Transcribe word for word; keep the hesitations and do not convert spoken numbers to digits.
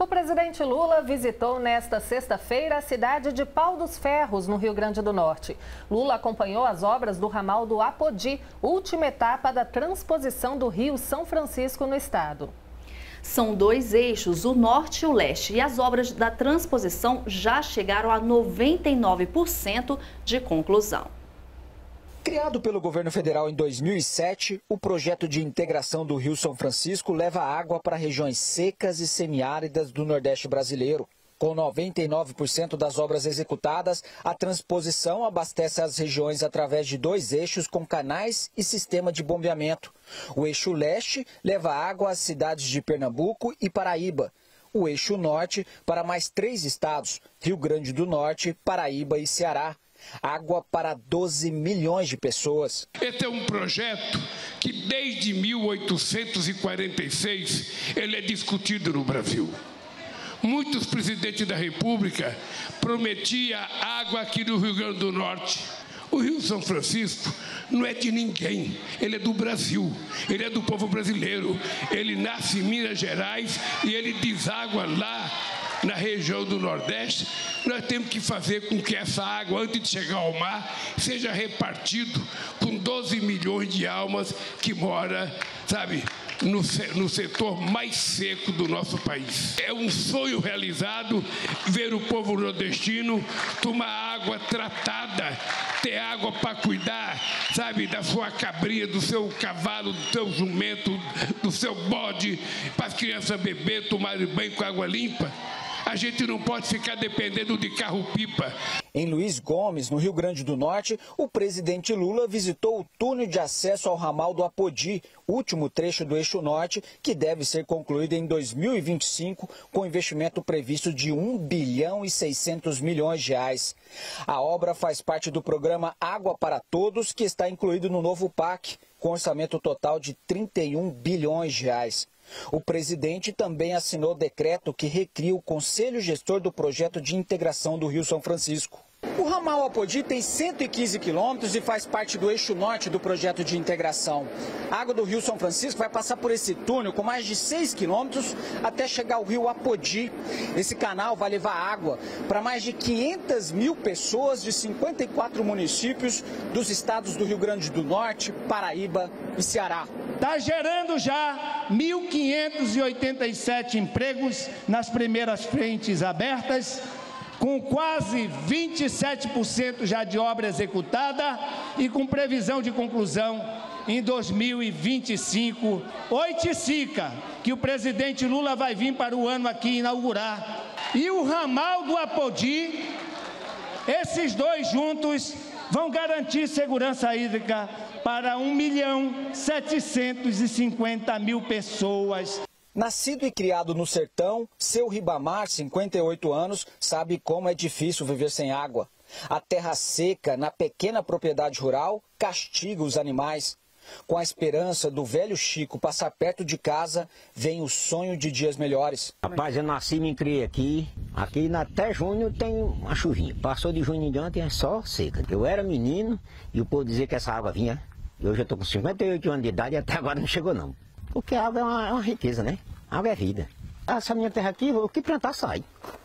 presidente Lula visitou nesta sexta-feira a cidade de Pau dos Ferros, no Rio Grande do Norte. Lula acompanhou as obras do ramal do Apodi, última etapa da transposição do Rio São Francisco no estado. São dois eixos, o norte e o leste, e as obras da transposição já chegaram a noventa e nove por cento de conclusão. Criado pelo governo federal em dois mil e sete, o projeto de integração do Rio São Francisco leva água para regiões secas e semiáridas do Nordeste brasileiro. Com noventa e nove por cento das obras executadas, a transposição abastece as regiões através de dois eixos com canais e sistema de bombeamento. O eixo leste leva água às cidades de Pernambuco e Paraíba. O eixo norte para mais três estados, Rio Grande do Norte, Paraíba e Ceará. Água para doze milhões de pessoas. Esse é um projeto que desde mil oitocentos e quarenta e seis ele é discutido no Brasil. Muitos presidentes da República prometiam água aqui no Rio Grande do Norte. O Rio São Francisco não é de ninguém, ele é do Brasil, ele é do povo brasileiro. Ele nasce em Minas Gerais e ele deságua lá na região do Nordeste. Nós temos que fazer com que essa água, antes de chegar ao mar, seja repartido com doze milhões de almas que moram, sabe, no, no setor mais seco do nosso país. É um sonho realizado ver o povo nordestino tomar água tratada, ter água para cuidar, sabe, da sua cabrinha, do seu cavalo, do seu jumento, do seu bode, para as crianças beber, tomarem banho com água limpa. A gente não pode ficar dependendo de carro-pipa. Em Luiz Gomes, no Rio Grande do Norte, o presidente Lula visitou o túnel de acesso ao ramal do Apodi, último trecho do eixo norte, que deve ser concluído em dois mil e vinte e cinco, com investimento previsto de um bilhão e seiscentos milhões de reais. A obra faz parte do programa Água para Todos, que está incluído no novo P A C, com orçamento total de trinta e um bilhões de reais. O presidente também assinou decreto que recria o Conselho Gestor do Projeto de Integração do Rio São Francisco. O ramal Apodi tem cento e quinze quilômetros e faz parte do eixo norte do projeto de integração. A água do Rio São Francisco vai passar por esse túnel com mais de seis quilômetros até chegar ao rio Apodi. Esse canal vai levar água para mais de quinhentas mil pessoas de cinquenta e quatro municípios dos estados do Rio Grande do Norte, Paraíba e Ceará. Está gerando já mil quinhentos e oitenta e sete empregos nas primeiras frentes abertas, com quase vinte e sete por cento já de obra executada e com previsão de conclusão em dois mil e vinte e cinco. Oiticica, que o presidente Lula vai vir para o ano aqui inaugurar. E o ramal do Apodi, esses dois juntos vão garantir segurança hídrica para um milhão setecentos e cinquenta mil pessoas. Nascido e criado no sertão, seu Ribamar, cinquenta e oito anos, sabe como é difícil viver sem água. A terra seca, na pequena propriedade rural, castiga os animais. Com a esperança do velho Chico passar perto de casa, vem o sonho de dias melhores. Rapaz, eu nasci e me criei aqui. Aqui até junho tem uma chuvinha. Passou de junho em diante é só seca. Eu era menino e o povo dizia que essa água vinha. E hoje eu estou com cinquenta e oito anos de idade e até agora não chegou não. Porque a água é uma, é uma riqueza, né? A água é vida. Essa minha terra aqui, o que plantar sai.